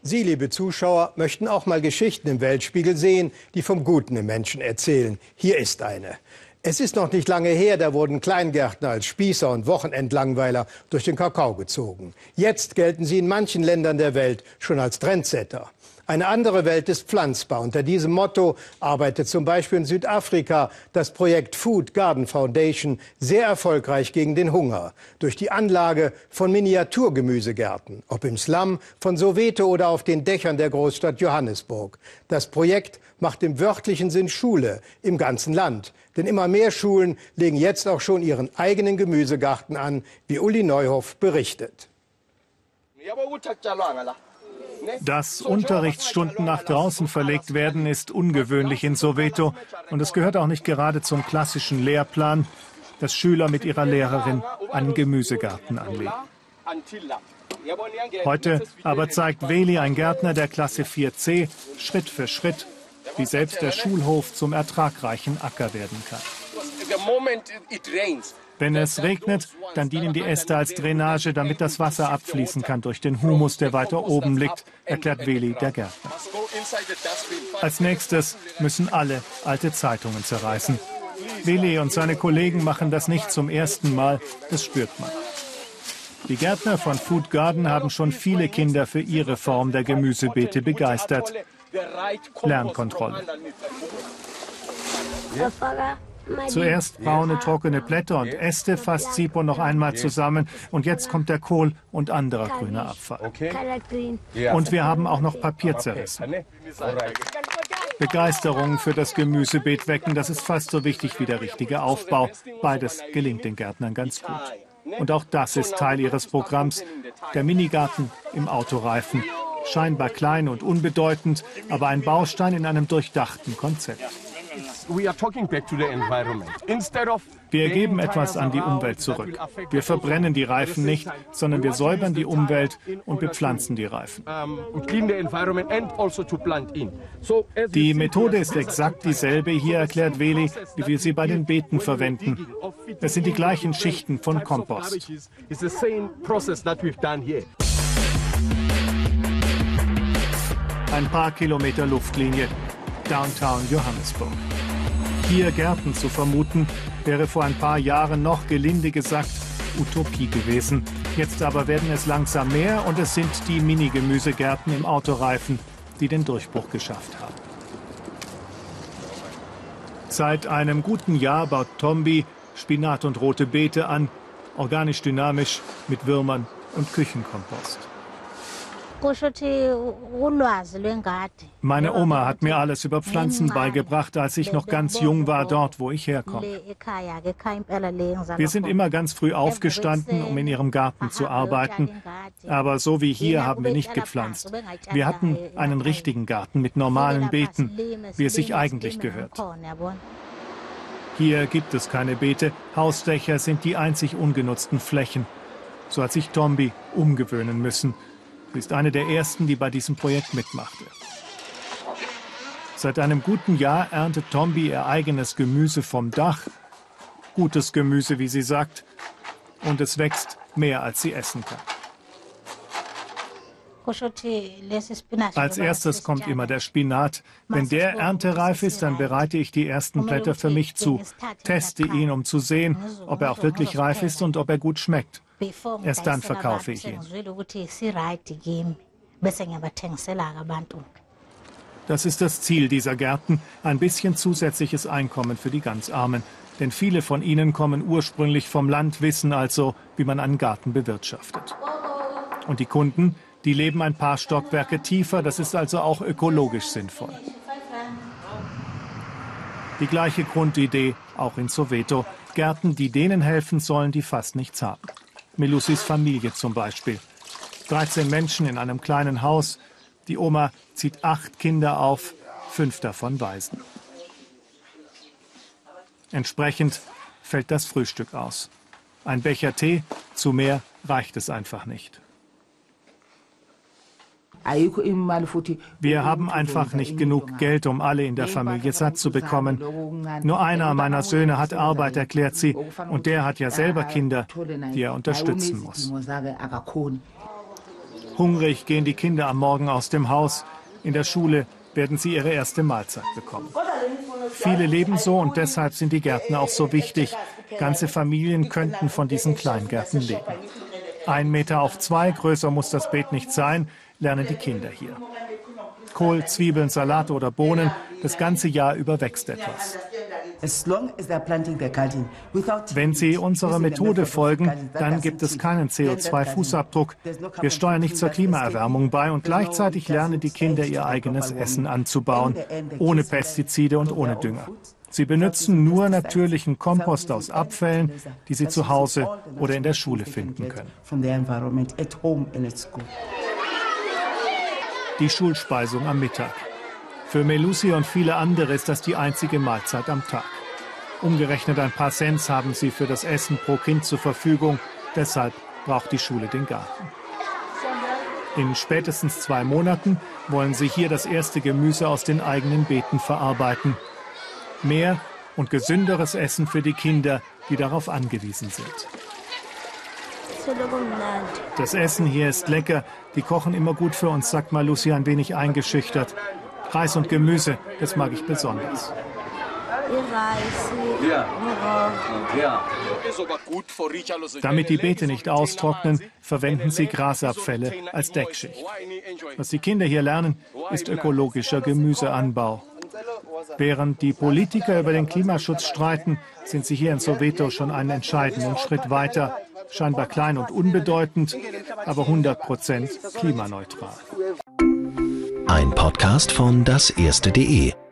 Sie, liebe Zuschauer, möchten auch mal Geschichten im Weltspiegel sehen, die vom Guten im Menschen erzählen. Hier ist eine. Es ist noch nicht lange her, da wurden Kleingärtner als Spießer und Wochenendlangweiler durch den Kakao gezogen. Jetzt gelten sie in manchen Ländern der Welt schon als Trendsetter. Eine andere Welt ist pflanzbar. Unter diesem Motto arbeitet zum Beispiel in Südafrika das Projekt Food Garden Foundation sehr erfolgreich gegen den Hunger. Durch die Anlage von Miniaturgemüsegärten, ob im Slum von Soweto oder auf den Dächern der Großstadt Johannesburg. Das Projekt macht im wörtlichen Sinn Schule im ganzen Land. Denn immer mehr Schulen legen jetzt auch schon ihren eigenen Gemüsegarten an, wie Uli Neuhoff berichtet. Dass Unterrichtsstunden nach draußen verlegt werden, ist ungewöhnlich in Soweto. Und es gehört auch nicht gerade zum klassischen Lehrplan, dass Schüler mit ihrer Lehrerin einen Gemüsegarten anlegen. Heute aber zeigt Veli, ein Gärtner der Klasse 4c, Schritt für Schritt, wie selbst der Schulhof zum ertragreichen Acker werden kann. Wenn es regnet, dann dienen die Äste als Drainage, damit das Wasser abfließen kann durch den Humus, der weiter oben liegt, erklärt Veli, der Gärtner. Als nächstes müssen alle alte Zeitungen zerreißen. Veli und seine Kollegen machen das nicht zum ersten Mal, das spürt man. Die Gärtner von Food Garden haben schon viele Kinder für ihre Form der Gemüsebeete begeistert. Lernkontrolle. Zuerst braune, trockene Blätter und Äste fasst Sipo noch einmal zusammen. Und jetzt kommt der Kohl und anderer grüner Abfall. Und wir haben auch noch Papier zerrissen. Begeisterung für das Gemüsebeet wecken, das ist fast so wichtig wie der richtige Aufbau. Beides gelingt den Gärtnern ganz gut. Und auch das ist Teil ihres Programms. Der Minigarten im Autoreifen. Scheinbar klein und unbedeutend, aber ein Baustein in einem durchdachten Konzept. Wir geben etwas an die Umwelt zurück. Wir verbrennen die Reifen nicht, sondern wir säubern die Umwelt und bepflanzen die Reifen. Die Methode ist exakt dieselbe, hier erklärt Veli, wie wir sie bei den Beeten verwenden. Es sind die gleichen Schichten von Kompost. Ein paar Kilometer Luftlinie, Downtown Johannesburg. Hier Gärten zu vermuten, wäre vor ein paar Jahren noch, gelinde gesagt, Utopie gewesen. Jetzt aber werden es langsam mehr und es sind die Mini-Gemüsegärten im Autoreifen, die den Durchbruch geschafft haben. Seit einem guten Jahr baut Tombi Spinat und rote Beete an, organisch dynamisch mit Würmern und Küchenkompost. Meine Oma hat mir alles über Pflanzen beigebracht, als ich noch ganz jung war, dort, wo ich herkomme. Wir sind immer ganz früh aufgestanden, um in ihrem Garten zu arbeiten. Aber so wie hier haben wir nicht gepflanzt. Wir hatten einen richtigen Garten mit normalen Beeten, wie es sich eigentlich gehört. Hier gibt es keine Beete. Hausdächer sind die einzig ungenutzten Flächen. So hat sich Tombi umgewöhnen müssen. Sie ist eine der ersten, die bei diesem Projekt mitmachte. Seit einem guten Jahr erntet Tombi ihr eigenes Gemüse vom Dach. Gutes Gemüse, wie sie sagt. Und es wächst mehr, als sie essen kann. Als erstes kommt immer der Spinat. Wenn der erntereif ist, dann bereite ich die ersten Blätter für mich zu. Teste ihn, um zu sehen, ob er auch wirklich reif ist und ob er gut schmeckt. Erst dann verkaufe ich ihn. Das ist das Ziel dieser Gärten, ein bisschen zusätzliches Einkommen für die ganz Armen. Denn viele von ihnen kommen ursprünglich vom Land, wissen also, wie man einen Garten bewirtschaftet. Und die Kunden, die leben ein paar Stockwerke tiefer, das ist also auch ökologisch sinnvoll. Die gleiche Grundidee auch in Soweto. Gärten, die denen helfen sollen, die fast nichts haben. Melusis Familie zum Beispiel. 13 Menschen in einem kleinen Haus. Die Oma zieht 8 Kinder auf, 5 davon Waisen. Entsprechend fällt das Frühstück aus. Ein Becher Tee, zu mehr reicht es einfach nicht. Wir haben einfach nicht genug Geld, um alle in der Familie satt zu bekommen. Nur einer meiner Söhne hat Arbeit, erklärt sie, und der hat ja selber Kinder, die er unterstützen muss. Hungrig gehen die Kinder am Morgen aus dem Haus. In der Schule werden sie ihre erste Mahlzeit bekommen. Viele leben so und deshalb sind die Gärten auch so wichtig. Ganze Familien könnten von diesen Kleingärten leben. 1 Meter auf 2, größer muss das Beet nicht sein, lernen die Kinder hier. Kohl, Zwiebeln, Salat oder Bohnen, das ganze Jahr über wächst etwas. Wenn Sie unserer Methode folgen, dann gibt es keinen CO2-Fußabdruck. Wir steuern nicht zur Klimaerwärmung bei und gleichzeitig lernen die Kinder, ihr eigenes Essen anzubauen, ohne Pestizide und ohne Dünger. Sie benutzen nur natürlichen Kompost aus Abfällen, die sie zu Hause oder in der Schule finden können. Die Schulspeisung am Mittag. Für Melusi und viele andere ist das die einzige Mahlzeit am Tag. Umgerechnet ein paar Cent haben sie für das Essen pro Kind zur Verfügung. Deshalb braucht die Schule den Garten. In spätestens 2 Monaten wollen sie hier das erste Gemüse aus den eigenen Beeten verarbeiten. Mehr und gesünderes Essen für die Kinder, die darauf angewiesen sind. Das Essen hier ist lecker. Die kochen immer gut für uns, sagt Melusi ein wenig eingeschüchtert. Reis und Gemüse, das mag ich besonders. Damit die Beete nicht austrocknen, verwenden sie Grasabfälle als Deckschicht. Was die Kinder hier lernen, ist ökologischer Gemüseanbau. Während die Politiker über den Klimaschutz streiten, sind sie hier in Soweto schon einen entscheidenden Schritt weiter. Scheinbar klein und unbedeutend, aber 100% klimaneutral. Ein Podcast von das Erste.de